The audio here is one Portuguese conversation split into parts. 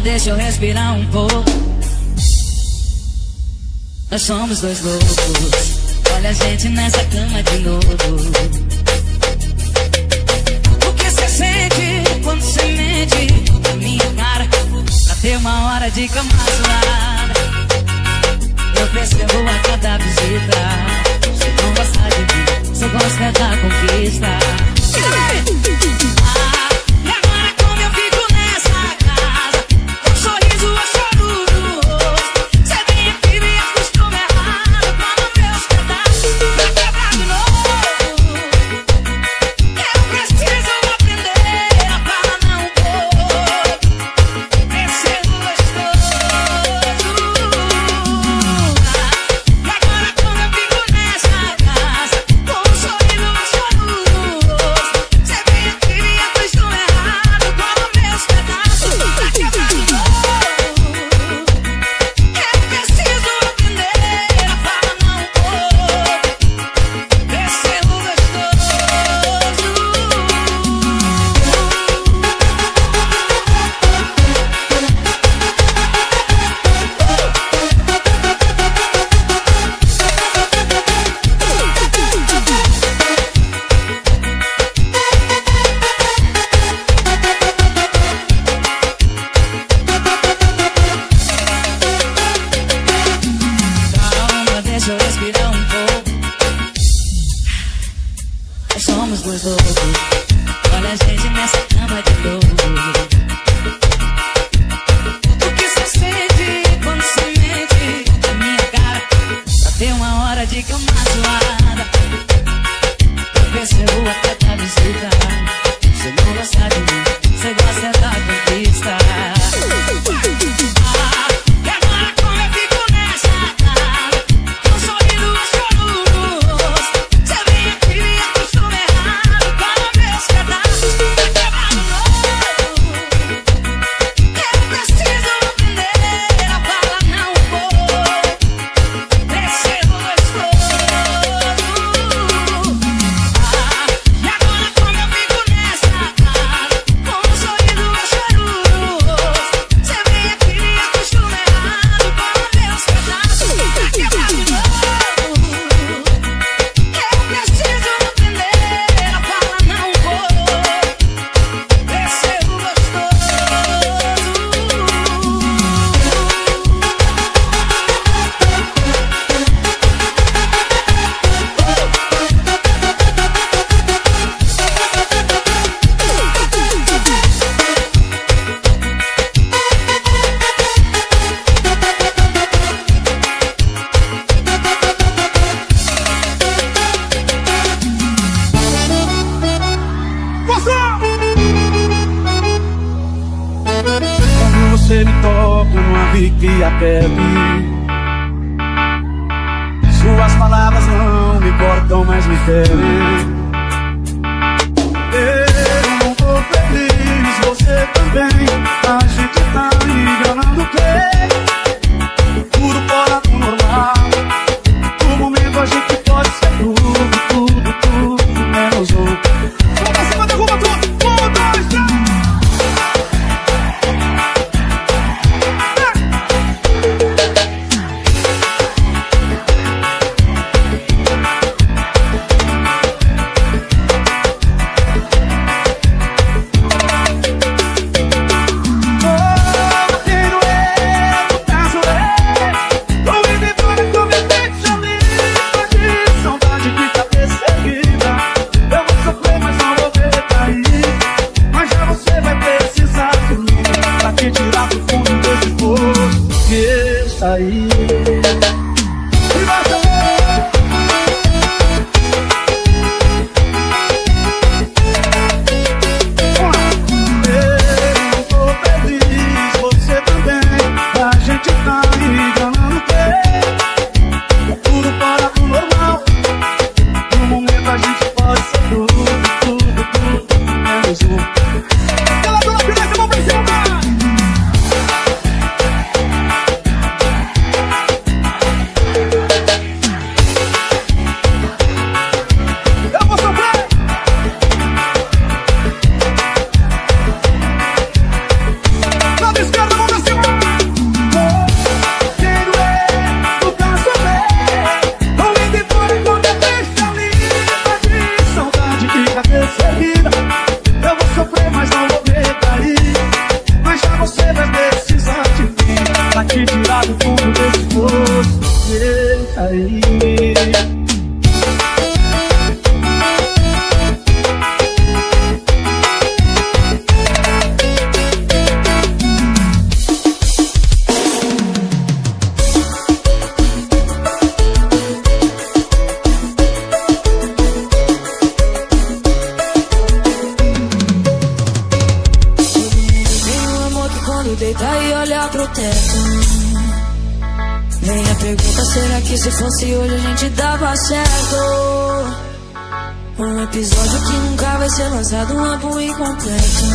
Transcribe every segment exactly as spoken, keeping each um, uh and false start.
deixa eu respirar um pouco. Nós somos dois loucos. Olha a gente nessa cama de novo. O que cê sente quando cê mente na minha cara pra ter uma hora de cama suada? Eu percebo a cada visita. Cê não gosta de mim, cê gosta da conquista. Ah, e agora como eu fico nessa casa, com sorriso ou choro no rosto? Cê vem aqui e me acostuma errado, toma meus pedaços pra quebrar de novo. Eu preciso aprender a falar não vou. Esse é gostoso. E agora como eu fico nessa casa, com sorriso ou choro no rosto? Cê vem aqui e me acostuma errado, toma meus pedaços pra quebrar de novo. Eu preciso aprender a falar não vou. Esse é o Calma, deixa eu respirar um pouco. Nós somos dois loucos. Olha a gente nessa cama de novo. O que cê sente quando cê mente na minha cara pra ter uma hora de cama suada? Eu percebo a cada visita. Cê não gosta de mim, cê gosta da conquista. Ah, e agora como eu fico nessa casa, com sorriso ou choro no rosto? Cê vem aqui e me acostuma errado, toma meus pedaços pra quebrar de novo. Eu preciso aprender a falar não vou. Esse é gostoso. Ah, e agora como eu fico nessa casa, com sorriso ou choro no rosto? Cê vem aqui e me acostuma errado, toma meus pedaços pra quebrar de novo. Eu preciso aprender a falar não vou. Esse é o gostoso. Quando você me toca, não arrepia a pele. Suas palavras não me cortam, mas me ferem. Eu não tô feliz, você também. A gente tá enganando quem? Tudo fora do normal. No momento a gente pode ser tudo, tudo, tudo, menos um. Vamos pra cima, derruba tudo. Um, dois, três. quando deitar e olhar pro teto. Vem a pergunta, será que se fosse hoje a gente dava certo? Um episódio que nunca vai ser lançado, um álbum incompleto.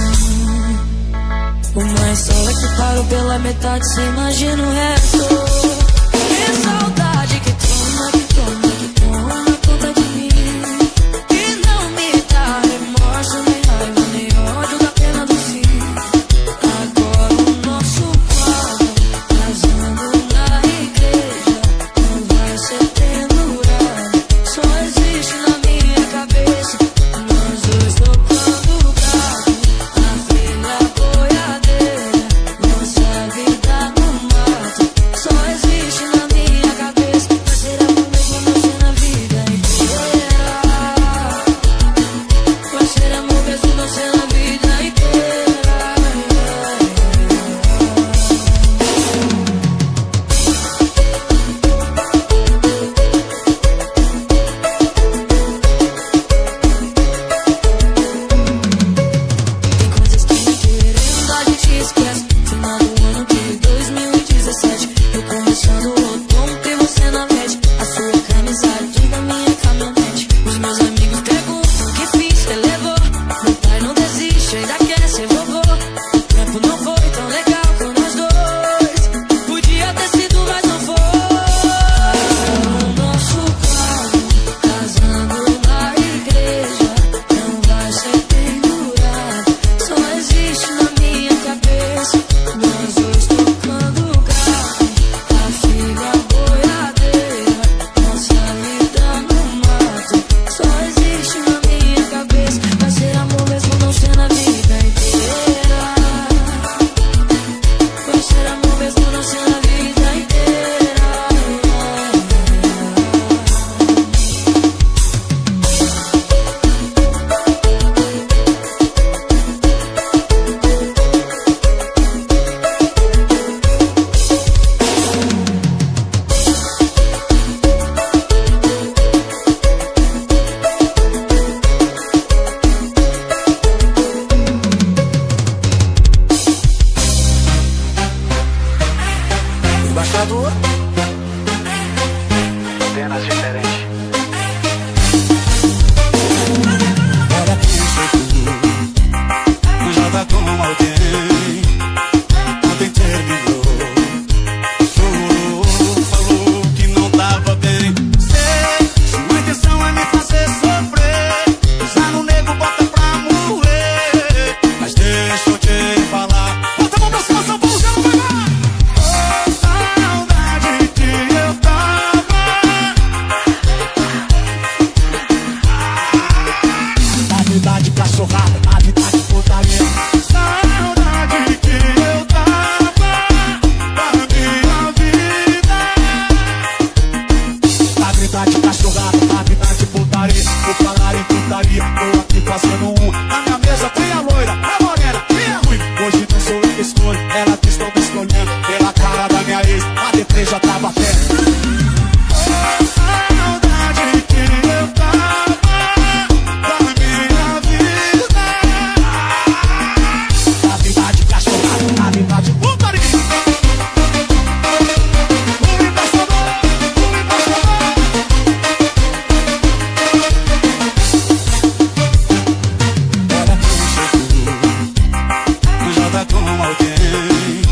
Uma história que parou pela metade, cê imagina o resto. Que saudade que toma, que toma, que toma conta de mim. Que não me dá remorso, nem raiva, nem ódio da pena do fim. Agora o nosso quadro, casando na igreja, não vai ser pendurado, só existe na minha cabeça. Nós dois tocando o carro, a filha boiadeira, nossa vida no mato, só existe na minha cabeça. Mas será o mesmo não ser na vida inteira? Vai ser amor mesmo não ser na vida inteira? Tem coisas que me querendo, a gente esquece. Final do ano de dois mil e dezessete, eu começando o outono, tem você na mente. A sua camisada da minha caminhonete. Os meus amigos perguntam o que fiz, você levou. Meu pai não desiste, ainda quer ser vovô. O tempo não foi tão legal com nós dois, podia ter sido, mas não foi. O nosso quadro, casando na igreja, não vai ser pendurado, só existe na minha cabeça. Nós dois tocando o carro, a filha boiadeira, nossa vida no mato, só existe na minha cabeça. Vai ser amor mesmo não ser na vida inteira. Vai ser amor mesmo não ser na vida inteira. Embaixador, apenas diferente. Olha quem chegou, já tá com alguém. Ontem terminou, chorou, falou que não tava bem. Sei, sua intenção é me fazer sofrer, pisar no nego, bota pra morrer. Mas deixa eu te falar, bota a mão pra cima, São Paulo, já não vai lá. Saudade que eu tava, a verdade cachorrada, a verdade putaria. Saudade que eu tava da minha vida, a verdade cachorrada, a verdade putaria. Vou falar em putaria, tô aqui fazendo um. Na minha mesa tem a loira, a morena e a ruim. Hoje não sou eu que escolho, ela que estão me escolhendo. Pela cara da minha ex, a D três já tava perto. Saudade que eu tava da minha vida, a verdade cachorrada, a verdade putaria. O embaixador, o embaixador. Olha quem chegou, já tá com alguém.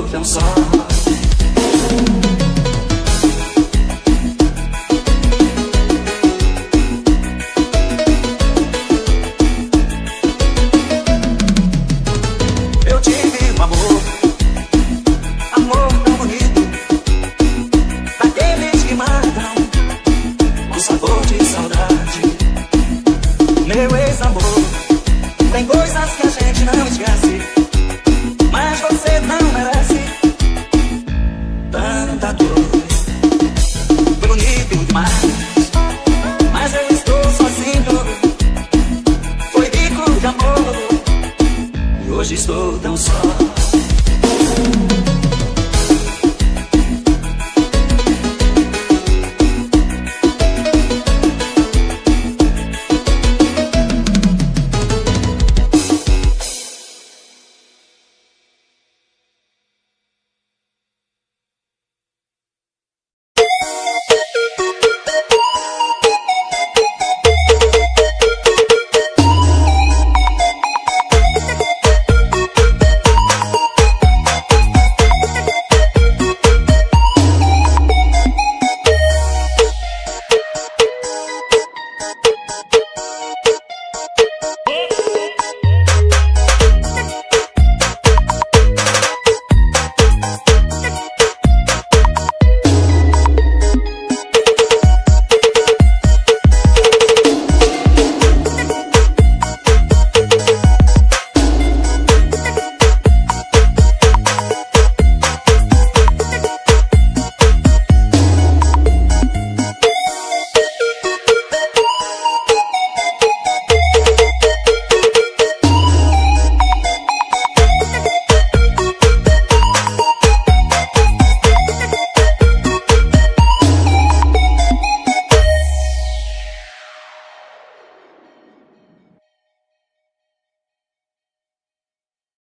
tão só. Eu tive um amor, amor tão bonito, daqueles que matam com sabor de saudade.